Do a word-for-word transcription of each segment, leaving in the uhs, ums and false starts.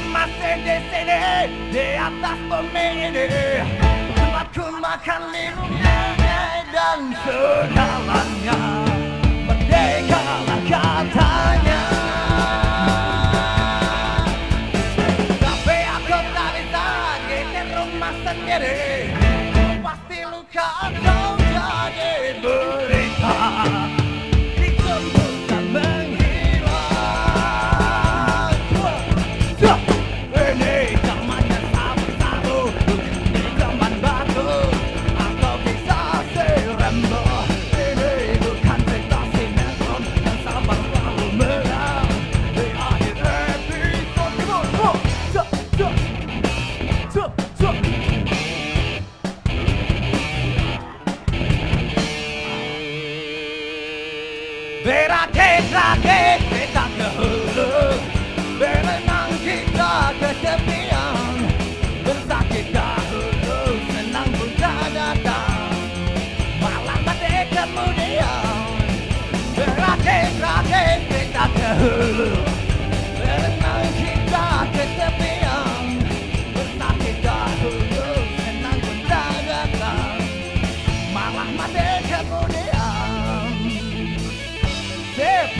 masih di sini, di atas bumi ini, tempatku makan minumnya dan segalanya. Merdeka lah katanya, tapi aku tak bisa bikin rumah sendiri. Pasti luka atau jadi berita. Berakit-rakit kita ke hulu, berenang kita kesepian, bersakit dahulu, senang pun tak datang, malah mati kemudian. Berakit-rakit kita ke hulu, berenang kita kesepian, bersakit dahulu, senang pun tak datang, malah mati kemudian. Sip.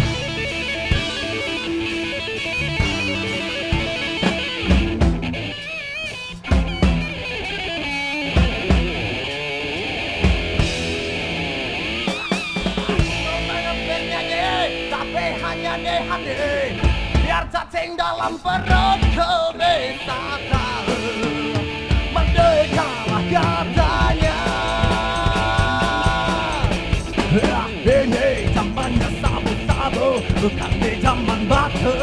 Tapi hanya di hati, biar cacing dalam perutku bisa tahu. Merdeka lah katanya. Ini zamannya sabu-sabu, bukan di zaman batu.